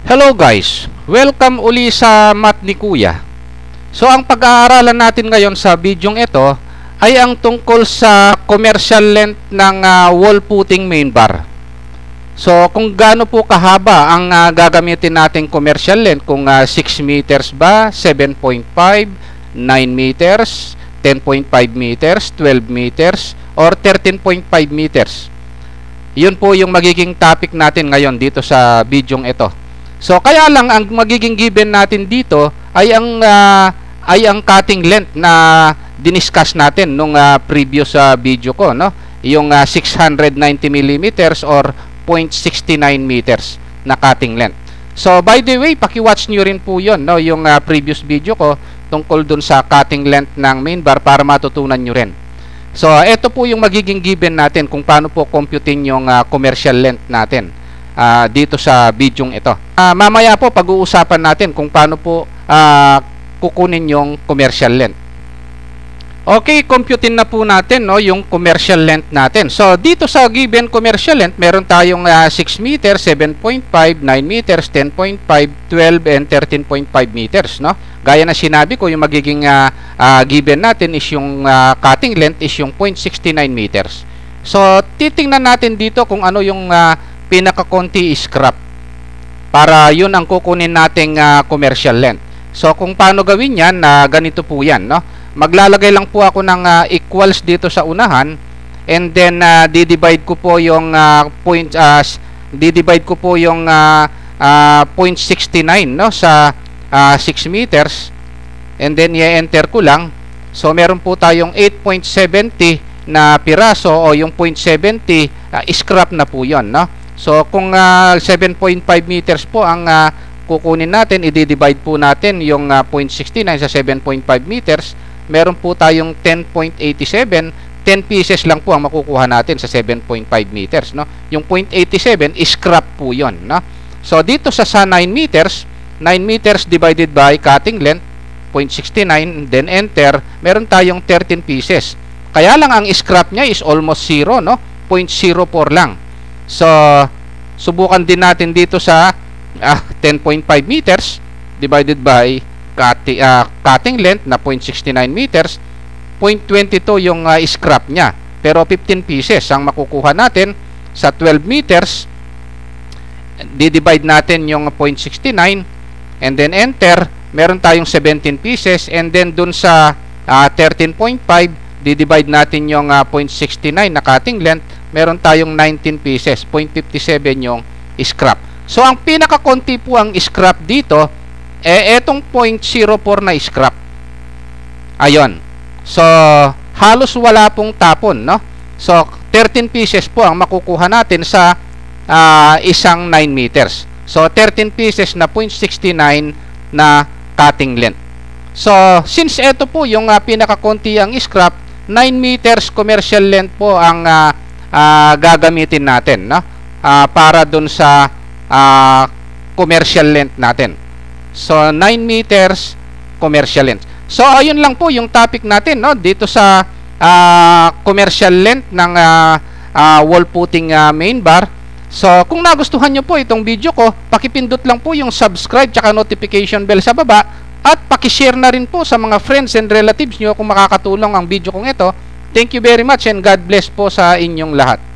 Hello guys! Welcome uli sa Math ni Kuya. So ang pag-aaralan natin ngayon sa bidyong ito ay ang tungkol sa commercial length ng wall footing main bar. So kung gaano po kahaba ang gagamitin nating commercial length, kung 6 meters ba, 7.5, 9 meters, 10.5 meters, 12 meters, or 13.5 meters. Yun po yung magiging topic natin ngayon dito sa bidyong ito. So kaya lang ang magiging given natin dito ay ang cutting length na diniscuss natin nung previous video ko, no? Yung 690 mm or 0.69 meters na cutting length. So by the way, paki-watch niyo rin po 'yon, no, yung previous video ko tungkol dun sa cutting length ng main bar para matutunan niyo rin. So ito po yung magiging given natin kung paano po computing yung commercial length natin dito sa bidyong ito. Mamaya po pag-uusapan natin kung paano po kukunin yung commercial length. Okay, computin na po natin, no, yung commercial length natin. So dito sa given commercial length, meron tayong 6 meters, 7.5, 9 meters, 10.5, 12 and 13.5 meters, no? Gaya na sinabi ko, yung magiging given natin is yung cutting length is yung 0.69 meters. So titingnan natin dito kung ano yung pinaka-konti scrap para yun ang kukunin nating commercial length. So kung paano gawin yan, ganito po yan, no? Maglalagay lang po ako ng equals dito sa unahan, and then didivide ko po yung 0.69, no, sa 6 meters, and then i-enter ko lang. So meron po tayong 8.70 na piraso, o yung 0.70 scrap na po yon, no? So kung 7.5 meters po ang kukunin natin, i-divide po natin yung 0.69 sa 7.5 meters, meron po tayong 10.87, 10 pieces lang po ang makukuha natin sa 7.5 meters, no? Yung 0.87 scrap po yon, no? So dito sa 9 meters, 9 meters divided by cutting length 0.69, then enter, meron tayong 13 pieces. Kaya lang ang scrap niya is almost 0, no? 0.04 lang. So subukan din natin dito sa 10.5 meters divided by cutting length na 0.69 meters, 0.22 yung scrap niya, pero 15 pieces ang makukuha natin. Sa 12 meters, di-divide natin yung 0.69, and then enter, meron tayong 17 pieces, and then dun sa 13.5, di-divide natin yung 0.69 na cutting length, meron tayong 19 pieces, 0.57 yung scrap. So ang pinaka-konti po ang scrap dito etong 0.04 na scrap. Ayon. So halos wala pong tapon, no? So 13 pieces po ang makukuha natin sa isang 9 meters. So 13 pieces na 0.69 na cutting length. So since ito po yung pinaka-konti ang scrap, 9 meters commercial length po ang gagamitin natin, no? Para dun sa commercial length natin. So 9 meters commercial length. So ayun lang po yung topic natin, no, dito sa commercial length ng wall footing main bar. So kung nagustuhan nyo po itong video ko, pakipindot lang po yung subscribe tsaka notification bell sa baba, at pakishare na rin po sa mga friends and relatives nyo kung makakatulong ang video kong ito. Thank you very much, and God bless po sa inyong lahat.